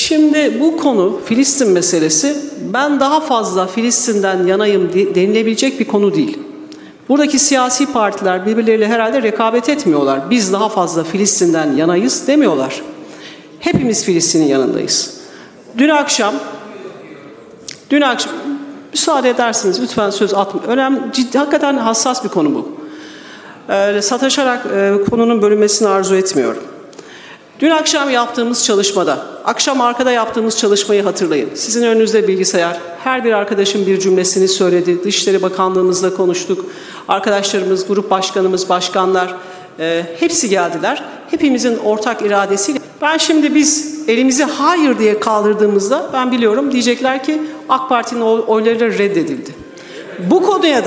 Şimdi bu konu Filistin meselesi, ben daha fazla Filistin'den yanayım denilebilecek bir konu değil. Buradaki siyasi partiler birbirleriyle herhalde rekabet etmiyorlar. Biz daha fazla Filistin'den yanayız demiyorlar. Hepimiz Filistin'in yanındayız. Dün akşam müsaade edersiniz lütfen söz atmayın. Önemli, ciddi, hakikaten hassas bir konu bu. Sataşarak konunun bölünmesini arzu etmiyorum. Dün akşam yaptığımız çalışmada, akşam arkada yaptığımız çalışmayı hatırlayın. Sizin önünüzde bilgisayar, her bir arkadaşın bir cümlesini söyledi. Dışişleri Bakanlığımızla konuştuk. Arkadaşlarımız, grup başkanımız, başkanlar hepsi geldiler. Hepimizin ortak iradesiyle. Ben şimdi biz elimizi hayır diye kaldırdığımızda ben biliyorum diyecekler ki AK Parti'nin oyları reddedildi. Bu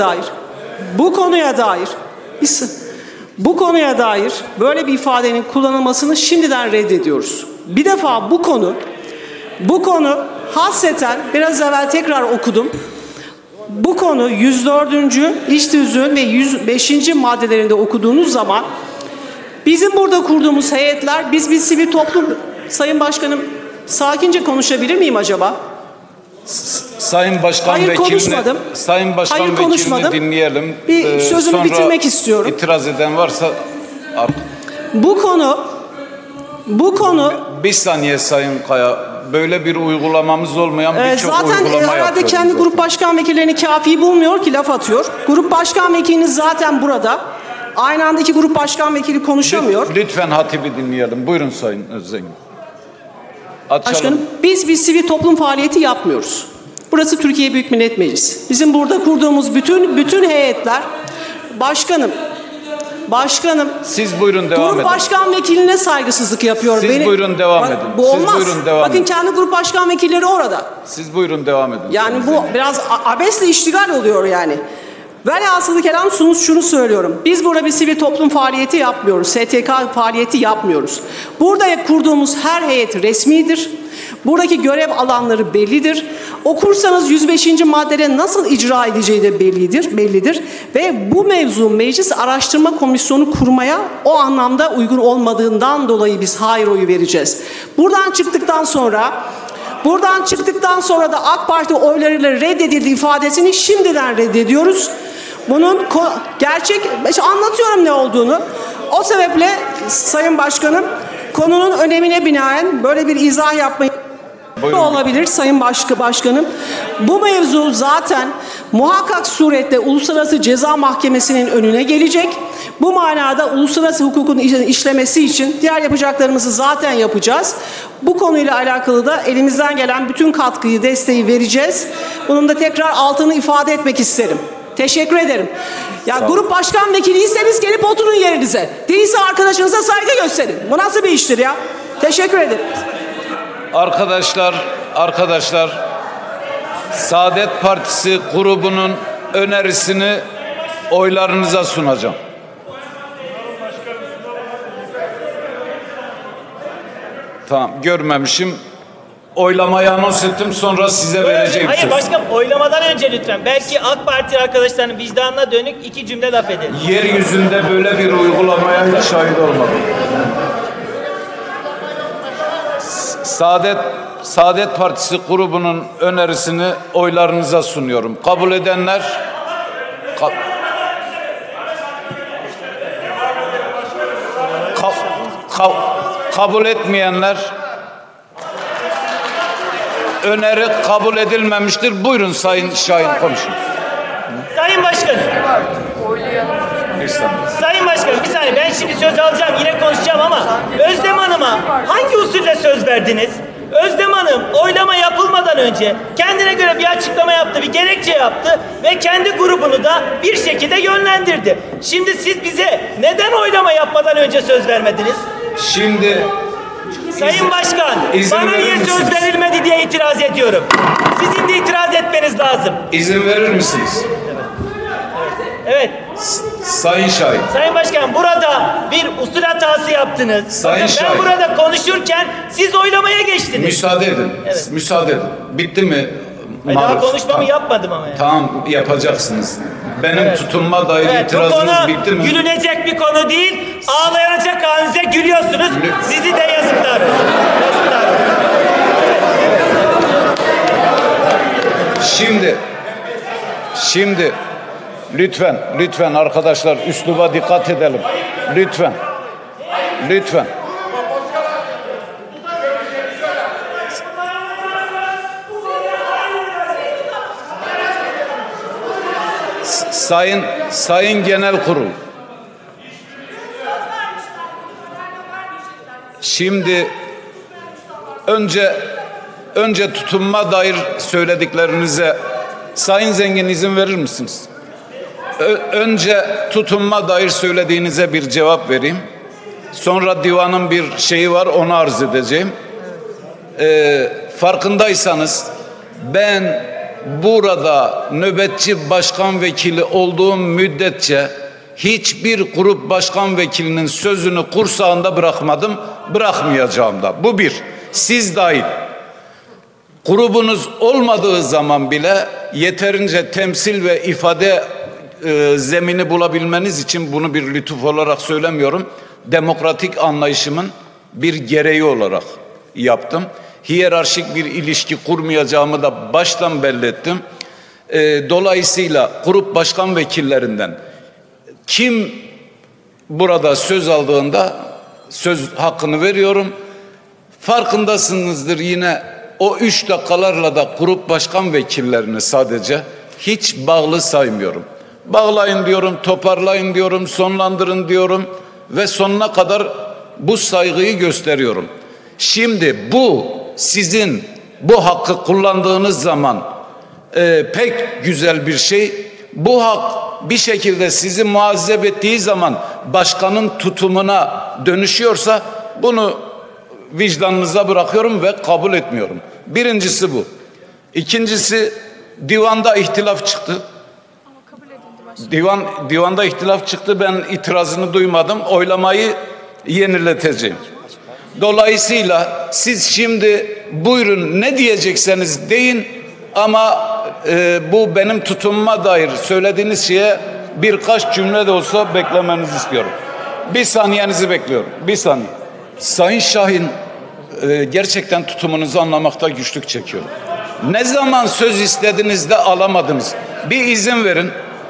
konuya dair böyle bir ifadenin kullanılmasını şimdiden reddediyoruz. Bir defa bu konu hasreten biraz evvel tekrar okudum. Bu konu 104. İş Tüzüğü'nün ve 105. maddelerinde okuduğunuz zaman bizim burada kurduğumuz heyetler, biz bir sivil toplum, Sayın Başkanım sakince konuşabilir miyim acaba? Sayın Başkan Hayır, Vekilini, konuşmadım. Sayın Başkan Hayır, konuşmadım. Vekilini dinleyelim. Bir sözümü bitirmek istiyorum. İtiraz eden varsa Bu konu bir saniye Sayın Kaya, böyle bir uygulamamız olmayan birçok uygulama yapıyoruz. Zaten herhalde kendi grup başkan vekillerini kafi bulmuyor ki laf atıyor. Grup başkan vekiliniz zaten burada. Aynı anda iki grup başkan vekili konuşamıyor. Lütfen hatibi dinleyelim. Buyurun Sayın Özdengin. Başkanım, biz bir sivil toplum faaliyeti yapmıyoruz. Burası Türkiye Büyük Millet Meclisi. Bizim burada kurduğumuz bütün heyetler, başkanım, siz buyurun devam edin. Grup başkan vekiline saygısızlık yapıyor. Siz buyurun devam edin. Bu olmaz. Siz buyurun devam Bakın edin. kendi grup başkan vekilleri orada. Siz buyurun devam edin. Yani bu biraz abesle iştigal oluyor yani. Velhasılı kelam şunu söylüyorum. Biz burada bir sivil toplum faaliyeti yapmıyoruz. STK faaliyeti yapmıyoruz. Burada kurduğumuz her heyet resmidir. Buradaki görev alanları bellidir. Okursanız 105. maddede nasıl icra edeceği de bellidir. Ve bu mevzu Meclis Araştırma Komisyonu kurmaya o anlamda uygun olmadığından dolayı biz hayır oyu vereceğiz. Buradan çıktıktan sonra da AK Parti oylarıyla reddedildi ifadesini şimdiden reddediyoruz. Bunun anlatıyorum ne olduğunu. O sebeple Sayın Başkanım, konunun önemine binaen böyle bir izah yapmayı olabilir Sayın Başkanım. Bu mevzu zaten muhakkak surette Uluslararası Ceza Mahkemesi'nin önüne gelecek. Bu manada uluslararası hukukun işlemesi için diğer yapacaklarımızı zaten yapacağız. Bu konuyla alakalı da elimizden gelen bütün katkıyı, desteği vereceğiz. Bunun da tekrar altını ifade etmek isterim. Teşekkür ederim. Ya grup başkan vekiliyseniz gelip oturun yerinize. Değilse arkadaşınıza saygı gösterin. Bu nasıl bir iştir ya? Teşekkür ederim. Arkadaşlar, Saadet Partisi grubunun önerisini oylarınıza sunacağım. Tamam, görmemişim. Oylamayı anons ettim, sonra size vereceğim. Hayır başkanım, oylamadan önce lütfen. Belki AK Parti arkadaşlarının vicdanına dönük iki cümle laf edin. Yeryüzünde böyle bir uygulamaya hiç şahit olmadım. Saadet Partisi grubunun önerisini oylarınıza sunuyorum. Kabul edenler... kabul etmeyenler... Öneri kabul edilmemiştir. Buyurun Sayın Şahin, konuşun. Sayın Başkanım. Sayın Başkanım, bir saniye, ben şimdi söz alacağım, yine konuşacağım ama Özlem Hanım'a hangi usulle söz verdiniz? Özlem Hanım oylama yapılmadan önce kendine göre bir açıklama yaptı, bir gerekçe yaptı ve kendi grubunu da bir şekilde yönlendirdi. Şimdi siz bize neden oylama yapmadan önce söz vermediniz? Şimdi Sayın Başkan, bana niye söz verilmedi diye itiraz ediyorum. Sizin de itiraz etmeniz lazım. İzin verir misiniz? Evet. Sayın Şahin. Sayın Başkan, burada bir usul hatası yaptınız. Sayın Şahin. Ben burada konuşurken siz oylamaya geçtiniz. Müsaade edin. Evet. Müsaade edin. Bitti mi? Daha konuşmamı yapmadım ama yani. Tamam, yapacaksınız. Benim tutumma dair itirazınız bitti mi? Bu konu gülünecek bir konu değil. Ağlayacak halinize gülüyorsunuz. Sizi de yazıklar olsun. Yazıklar olsun. Şimdi lütfen arkadaşlar üsluba dikkat edelim. Lütfen. Sayın Genel Kurul. Şimdi önce tutumuma dair söylediklerinize Sayın Zengin izin verir misiniz? Önce tutumuma dair söylediğinize bir cevap vereyim. Sonra divanın bir şeyi var, onu arz edeceğim. Farkındaysanız ben burada nöbetçi başkan vekili olduğum müddetçe hiçbir grup başkan vekilinin sözünü kursağında bırakmadım, bırakmayacağım da. Bu bir. Siz dahil. Grubunuz olmadığı zaman bile yeterince temsil ve ifade zemini bulabilmeniz için, bunu bir lütuf olarak söylemiyorum, demokratik anlayışımın bir gereği olarak yaptım. Hiyerarşik bir ilişki kurmayacağımı da baştan belli ettim. Dolayısıyla grup başkan vekillerinden kim burada söz aldığında söz hakkını veriyorum. Farkındasınızdır, yine o 3 dakikalarla da grup başkan vekillerini sadece hiç bağlı saymıyorum. Bağlayın diyorum, toparlayın diyorum, sonlandırın diyorum ve sonuna kadar bu saygıyı gösteriyorum. Şimdi sizin bu hakkı kullandığınız zaman pek güzel bir şey. Bu hak bir şekilde sizi muazzep ettiği zaman başkanın tutumuna dönüşüyorsa bunu vicdanınıza bırakıyorum ve kabul etmiyorum. Birincisi bu. İkincisi, divanda ihtilaf çıktı. Divanda ihtilaf çıktı. Ben itirazını duymadım. Oylamayı yenileteceğim. Dolayısıyla siz şimdi buyurun ne diyecekseniz deyin ama bu benim tutumuma dair söylediğiniz şeye birkaç cümle de olsa beklemenizi istiyorum. Bir saniyenizi bekliyorum. Bir saniye. Sayın Şahin, gerçekten tutumunuzu anlamakta güçlük çekiyorum. Ne zaman söz istediniz de alamadınız? Bir izin verin.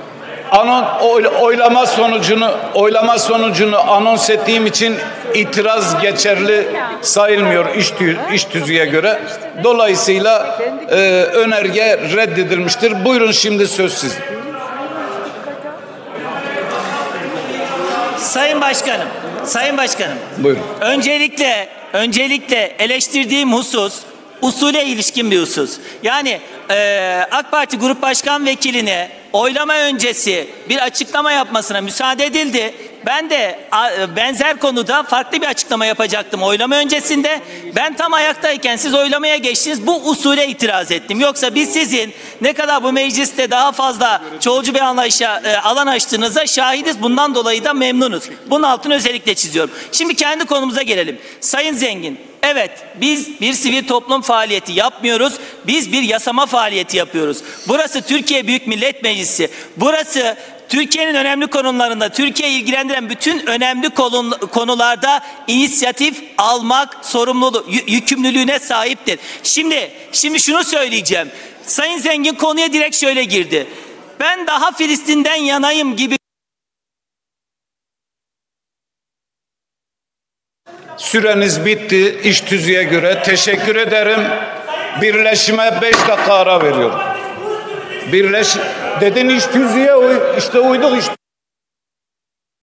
Oylama sonucunu anons ettiğim için itiraz geçerli sayılmıyor iş tüzüğe göre. Dolayısıyla önerge reddedilmiştir. Buyurun, şimdi söz sizin. Sayın Başkanım. Buyurun. Öncelikle eleştirdiğim husus usule ilişkin bir husus. Yani AK Parti Grup Başkan Vekiline oylama öncesi bir açıklama yapmasına müsaade edildi. Ben de benzer konuda farklı bir açıklama yapacaktım oylama öncesinde. Ben tam ayaktayken siz oylamaya geçtiniz. Bu usule itiraz ettim. Yoksa biz sizin ne kadar bu mecliste daha fazla çoğulcu bir anlayışa alan açtığınıza şahidiz. Bundan dolayı da memnunuz. Bunun altını özellikle çiziyorum. Şimdi kendi konumuza gelelim. Sayın Zengin, evet, biz bir sivil toplum faaliyeti yapmıyoruz. Biz bir yasama faaliyeti yapıyoruz. Burası Türkiye Büyük Millet Meclisi. Burası Türkiye'nin önemli konularında, Türkiye'yi ilgilendiren bütün önemli konularda inisiyatif almak yükümlülüğüne sahiptir. Şimdi şunu söyleyeceğim. Sayın Zengin konuya direkt şöyle girdi. Ben daha Filistin'den yanayım gibi. Süreniz bitti iş tüzüğe göre. Teşekkür ederim. Birleşime 5 dakika ara veriyorum. Dedin iş tüzüğe işte uyduk işte.